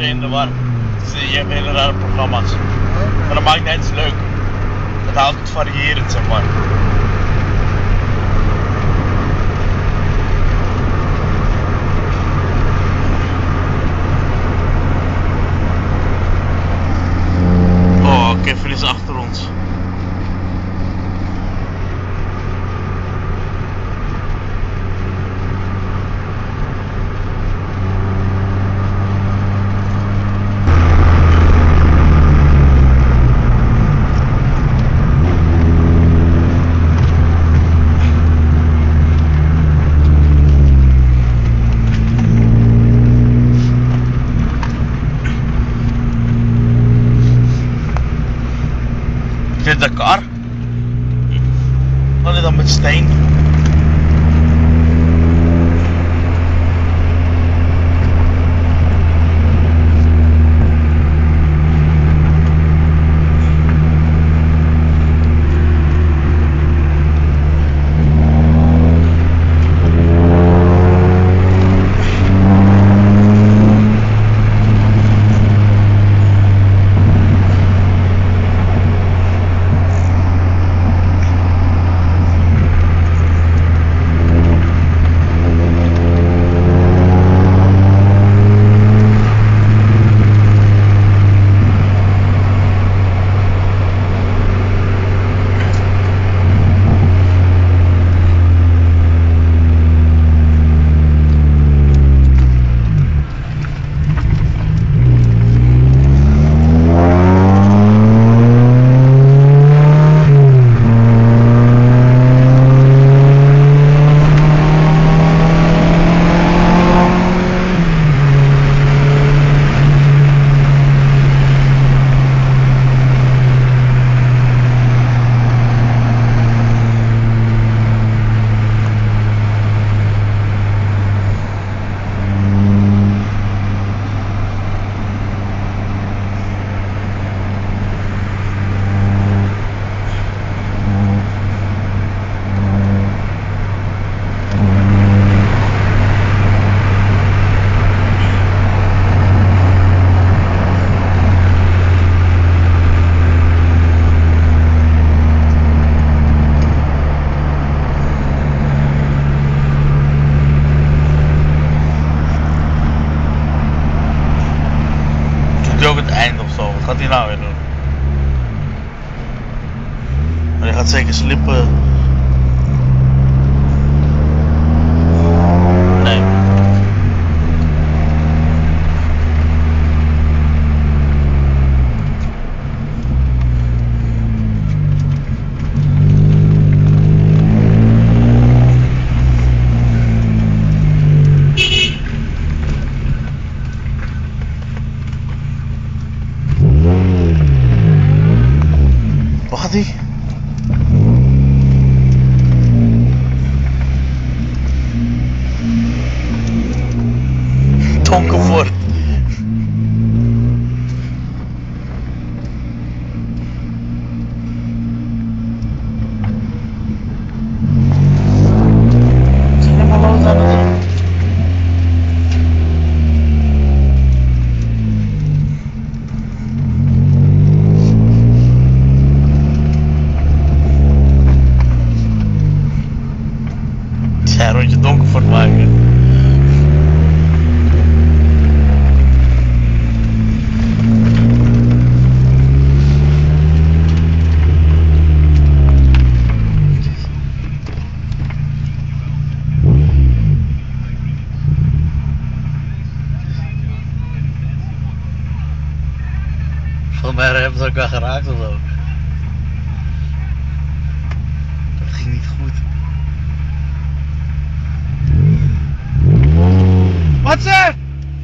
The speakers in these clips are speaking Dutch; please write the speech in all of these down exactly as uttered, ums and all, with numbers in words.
even in de war. Dus je hebt hele rare programma's. Maar dat maakt net eens leuk. Het houdt het variërend, zeg maar. Oh, Kevin is achter ons. Dit de kar? Wat is dan met steen? Ook het eind of zo. Wat gaat hij nou weer doen? Maar hij gaat zeker slippen. Nee. Waar gaat hij? Donker wordt. Zie je maar los aan het doen? Ja, een rondje donker voor het maken. Volgens mij hebben ze elkaar geraakt of zo. Dat ging niet goed. Wat zeg?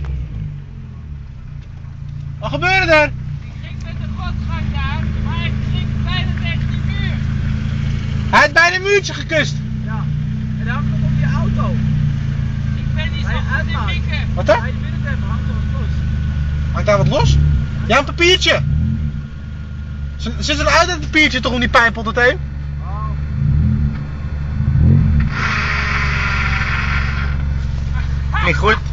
Wat gebeurde er? Ik ging met de godsgang daar, maar ik ging bijna tegen die muur. Hij had bijna een muurtje gekust. Ja, en dan hangt het op je auto. Ik ben niet zo goed in pikken. Wat dan? Ja, je bent het even, hangt er wat los. Hangt daar wat los? Ja, een papiertje. Z- Zit er uit het papiertje toch om die pijp tot heen? Oh. Niet goed.